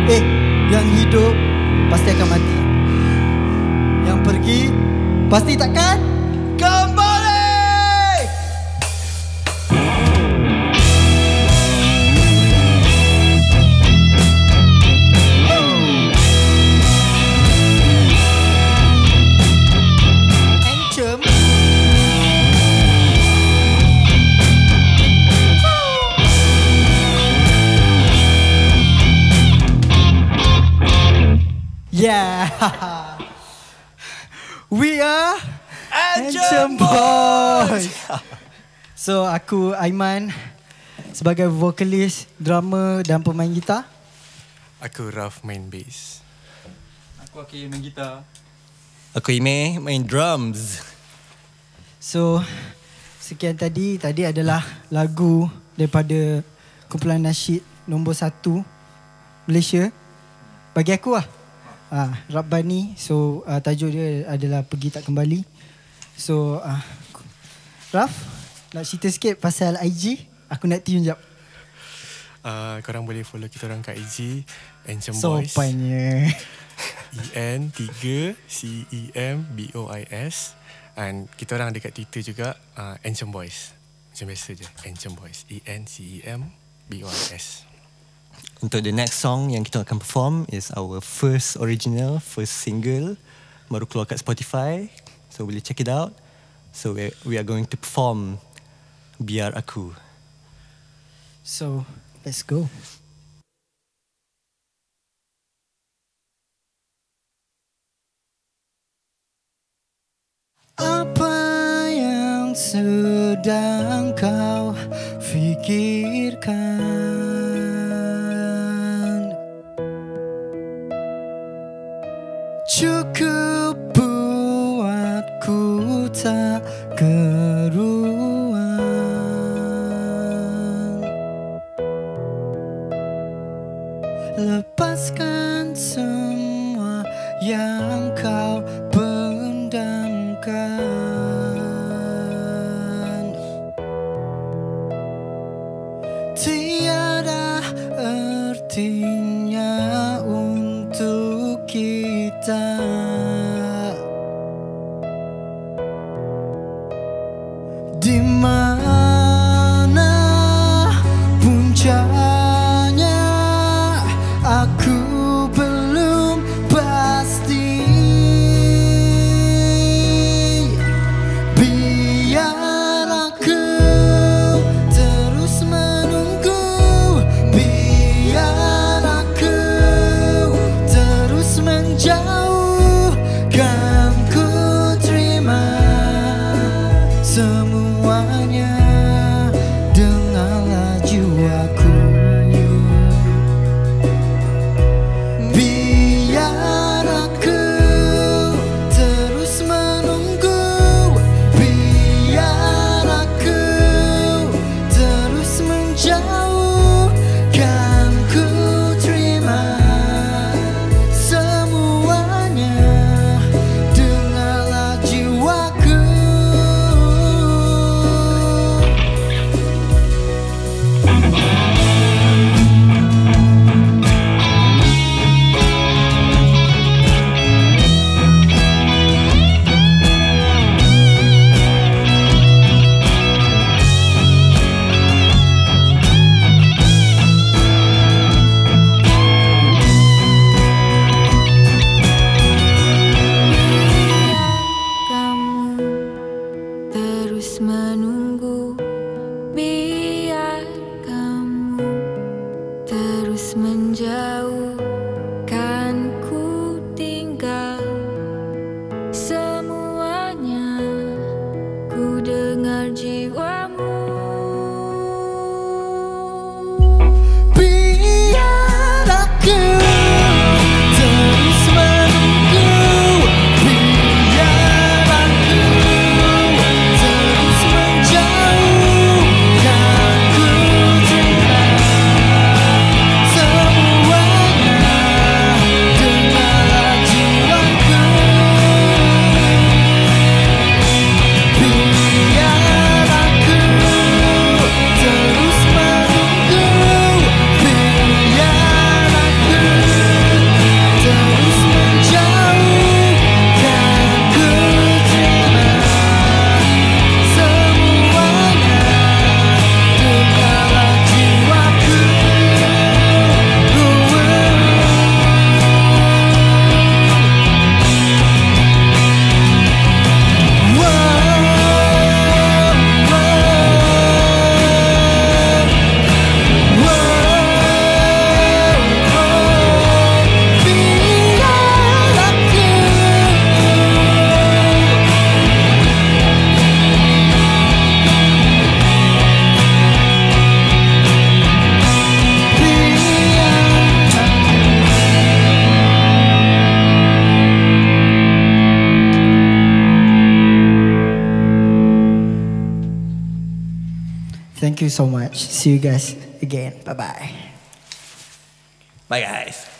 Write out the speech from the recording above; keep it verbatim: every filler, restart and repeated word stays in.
Eh, yang hidup pasti akan mati. Yang pergi pasti takkan kembali. Encem. Yeah. We are Encem Boys. So aku Aiman sebagai vokalis, drama dan pemain gitar. Aku Raf main bass. Aku Akil main gitar. Aku Ime main drums. So sekian tadi Tadi adalah lagu daripada kumpulan nasyid nombor satu Malaysia bagi aku lah. Ah, Rabbani. So uh, tajuk dia adalah Pergi Tak Kembali. So uh, Raf, nak cerita sikit pasal I G? Aku nak tune jap. Uh, korang boleh follow kita orang kat I G Encem Boys. Sopannya. E N tiga C E M B O I S. And kita orang ada kat Twitter juga, uh, Encem Boys. Macam biasa je, Encem Boys. E N C E M B O I S. Untuk the next song yang kita akan perform is our first original, first single. Baru keluar kat Spotify. So boleh check it out. So we, we are going to perform Biar Aku. So let's go. Apa yang sedang kau fikirkan? Cukup buatku tak keruan. Lepaskan semua yang kau pendamkan. Tiada artinya untuk kita. Di mana puncaknya aku belum pasti. Biar aku terus menunggu. Biar aku terus menjauh. Kan ku terima semuanya. Dengarlah jiwaku. Biar aku terus menunggu. Biar aku terus menjauh. Kan ku terima semuanya. Dengarlah jiwaku. Kamu terus menunggu. Biar kamu terus menjauh. Kan ku tinggal semuanya. Ku dengar jiwamu. Biar aku terus menunggu. Biar aku terus menjauh. Kan ku terima semuanya. you so much. See you guys again. Bye bye. Bye guys.